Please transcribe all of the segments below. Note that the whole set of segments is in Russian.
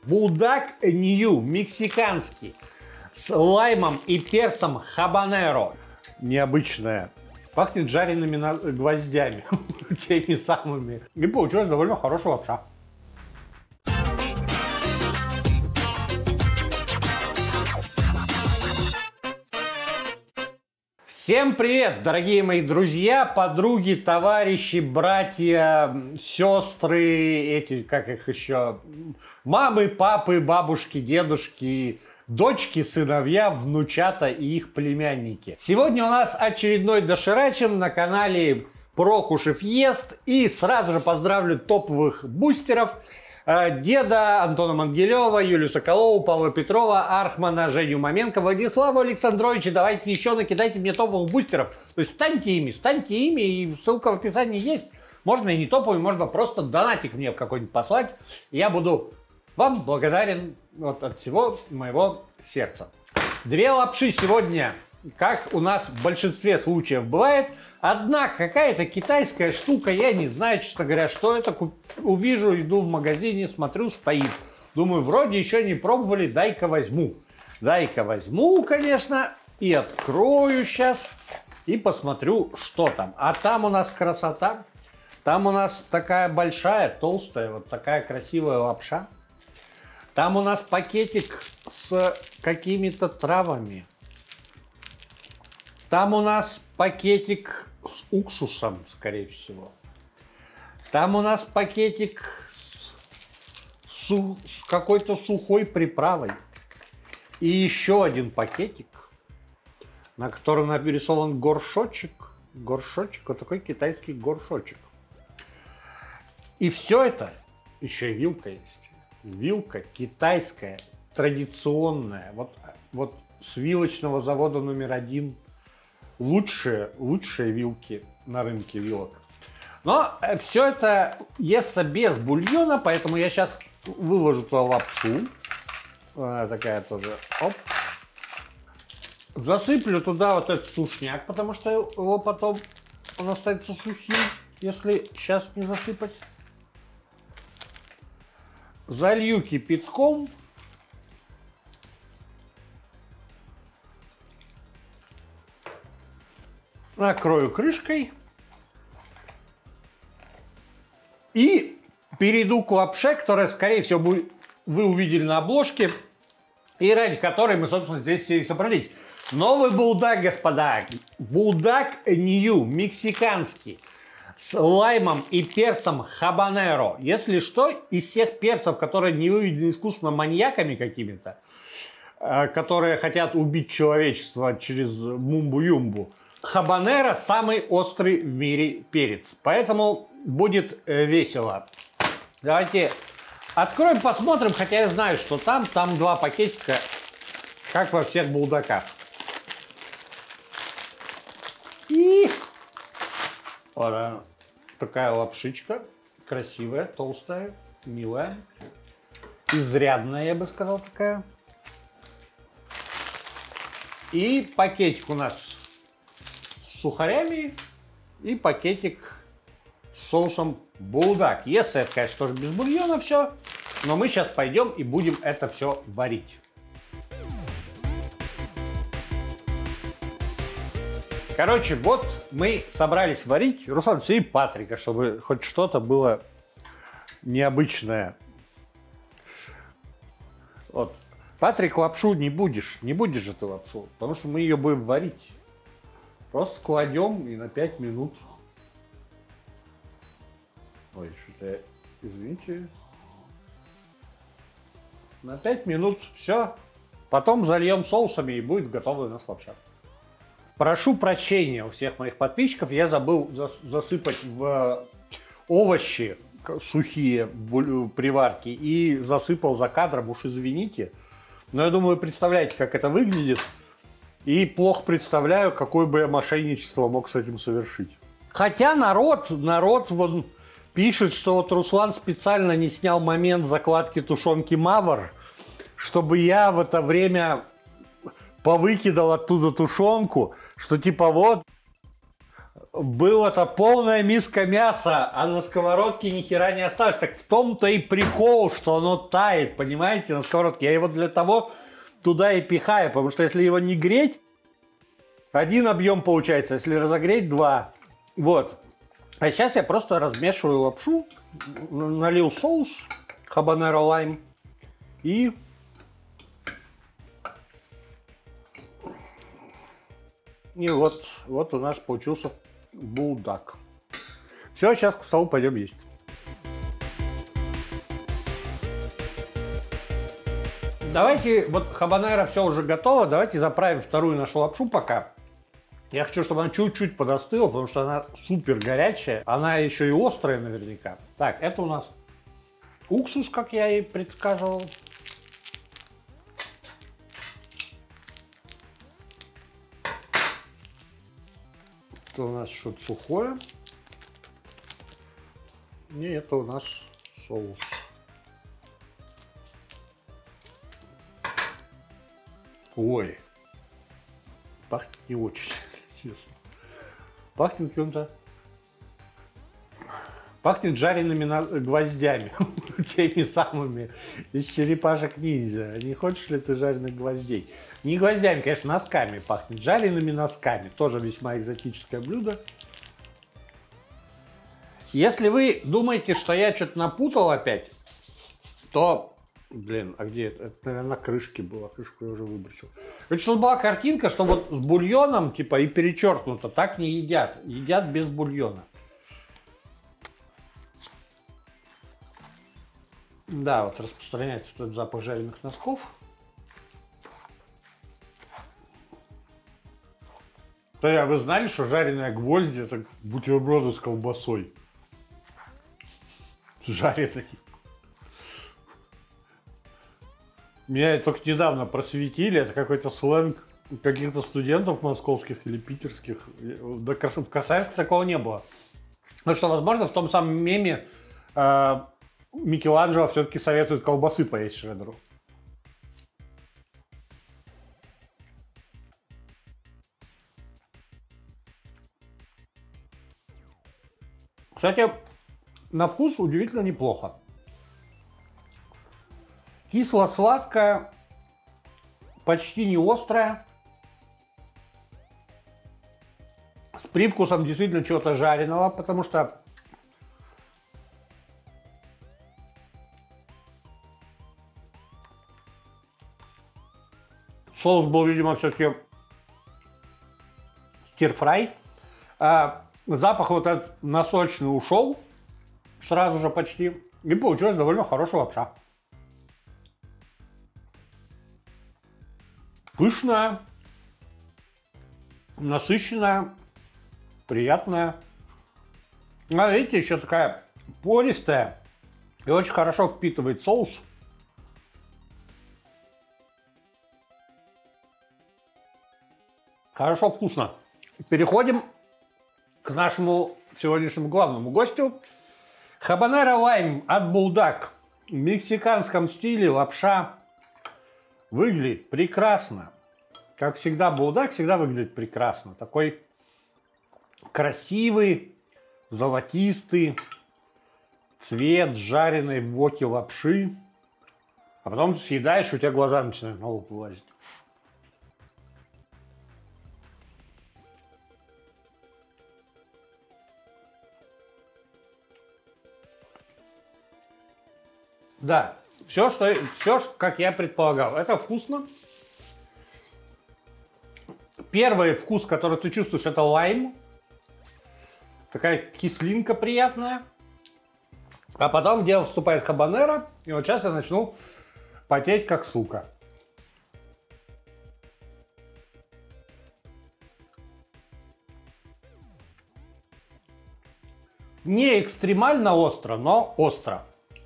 Булдаг Нью, мексиканский, с лаймом и перцем хабанеро. Необычное. Пахнет жареными гвоздями, теми самыми. И получилась довольно хорошая лапша. Всем привет, дорогие мои друзья, подруги, товарищи, братья, сестры, эти, как их еще, мамы, папы, бабушки, дедушки, дочки, сыновья, внучата и их племянники. Сегодня у нас очередной доширачим на канале Прокушев ест. И сразу же поздравлю топовых бустеров. Деда, Антона Мангелева, Юлию Соколову, Павла Петрова, Архмана, Женю Маменко, Владислава Александровича. Давайте еще накидайте мне топовых бустеров. То есть станьте ими, и ссылка в описании есть. Можно и не топовый, можно просто донатик мне какой-нибудь послать. Я буду вам благодарен вот от всего моего сердца. Две лапши сегодня, как у нас в большинстве случаев бывает. Одна какая-то китайская штука, я не знаю, честно говоря, что это. Увижу, иду в магазине, смотрю, стоит. Думаю, вроде еще не пробовали, дай-ка возьму. Дай-ка возьму, конечно, и открою сейчас, и посмотрю, что там. А там у нас красота. Там у нас такая большая, толстая, вот такая красивая лапша. Там у нас пакетик с какими-то травами. Там у нас пакетик с уксусом, скорее всего. Там у нас пакетик с какой-то сухой приправой. И еще один пакетик, на котором нарисован горшочек. Горшочек, вот такой китайский горшочек. И все это, еще и вилка есть. Вилка китайская, традиционная. Вот с вилочного завода номер 1. Лучшие вилки на рынке вилок. Но все это естся без бульона, поэтому я сейчас выложу туда лапшу. Такая тоже. Оп. Засыплю туда вот этот сушняк, потому что его потом он останется сухим, если сейчас не засыпать. Залью кипятком. Накрою крышкой. И перейду к лапше, которая, скорее всего, вы увидели на обложке. И ради которой мы, собственно, здесь все и собрались. Новый булдаг, господа. Булдаг Нью, мексиканский. С лаймом и перцем хабанеро. Если что, из всех перцев, которые не выведены искусственно маньяками какими-то, которые хотят убить человечество через мумбу-юмбу, хабанеро самый острый в мире перец. Поэтому будет весело. Давайте откроем, посмотрим. Хотя я знаю, что там два пакетика, как во всех булдаках. И вот такая лапшичка. Красивая, толстая, милая. Изрядная, я бы сказал, такая. И пакетик у нас с сухарями и пакетик с соусом булдаг. Если это, конечно, тоже без бульона все, но мы сейчас пойдем и будем это все варить. Короче, вот мы собрались варить. Руслан, все и Патрика, чтобы хоть что-то было необычное. Вот. Патрик, лапшу не будешь же ты лапшу, потому что мы ее будем варить. Просто кладем и на 5 минут. Ой, что-то, извините. На 5 минут все. Потом зальем соусами и будет готова у нас лапша. Прошу прощения у всех моих подписчиков. Я забыл засыпать в овощи сухие при варке и засыпал за кадром. Уж извините. Но я думаю, вы представляете, как это выглядит. И плохо представляю, какое бы я мошенничество мог с этим совершить. Хотя народ вон пишет, что вот Руслан специально не снял момент закладки тушенки Мавр, чтобы я в это время повыкидал оттуда тушенку, что типа вот Было-то полная миска мяса, а на сковородке ни хера не осталось. Так в том-то и прикол, что оно тает, понимаете, на сковородке. Я его для того туда и пихаю, потому что если его не греть, один объем получается, если разогреть, два. Вот. А сейчас я просто размешиваю лапшу, налил соус хабанеро лайм и вот у нас получился булдак. Все, сейчас к столу пойдем есть. Давайте, вот хабанеро все уже готово, давайте заправим вторую нашу лапшу пока. Я хочу, чтобы она чуть-чуть подостыла, потому что она супер горячая. Она еще и острая наверняка. Так, это у нас уксус, как я и предсказывал. Это у нас что-то сухое. И это у нас соус. Ой, пахнет не очень, честно. Пахнет каким-то... Пахнет жареными гвоздями, теми самыми из черепашек ниндзя. Не хочешь ли ты жареных гвоздей? Не гвоздями, конечно, носками пахнет. Жареными носками. Тоже весьма экзотическое блюдо. Если вы думаете, что я что-то напутал опять, то... Блин, а где это? Это, наверное, на крышке было. Крышку я уже выбросил. Короче, тут была картинка, что вот с бульоном, типа, и перечеркнуто. Так не едят. Едят без бульона. Да, вот распространяется этот запах жареных носков. А вы знали, что жареные гвозди — это бутерброды с колбасой? Жареные. Меня только недавно просветили, это какой-то сленг каких-то студентов московских или питерских. В Красавице такого не было. Ну что, возможно, в том самом меме Микеланджело все-таки советует колбасы поесть Шредеру. Кстати, на вкус удивительно неплохо. Кисло-сладкая, почти не острая. С привкусом действительно чего-то жареного, потому что соус был, видимо, все-таки стир-фрай. А запах вот этот носочный ушел сразу же почти. И получилась довольно хорошая лапша. Пышная, насыщенная, приятная. А видите, еще такая пористая и очень хорошо впитывает соус. Хорошо, вкусно. Переходим к нашему сегодняшнему главному гостю. Хабанеро лайм от Булдак. В мексиканском стиле лапша. Выглядит прекрасно. Как всегда, Булдак всегда выглядит прекрасно. Такой красивый, золотистый цвет жареной в воке лапши. А потом ты съедаешь, у тебя глаза начинают на лоб вылазить. Да, все, как я предполагал. Это вкусно. Первый вкус, который ты чувствуешь, это лайм. Такая кислинка приятная. А потом в дело вступает хабанеро. И вот сейчас я начну потеть как сука. Не экстремально остро, но остро.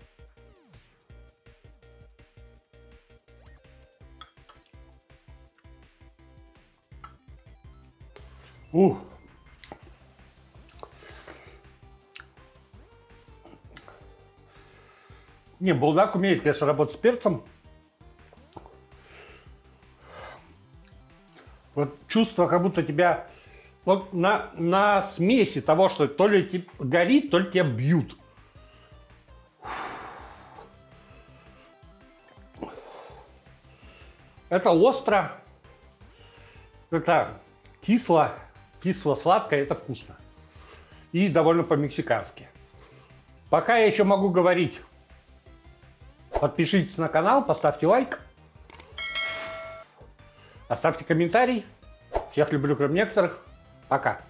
Не, Булдак умеет, конечно, работать с перцем. Вот чувство, как будто тебя Вот на смеси того, что то ли горит, то ли тебя бьют. Это остро, это кисло, кисло-сладко, это вкусно. И довольно по-мексикански. Пока я еще могу говорить. Подпишитесь на канал, поставьте лайк. Оставьте комментарий. Всех люблю, кроме некоторых. Пока.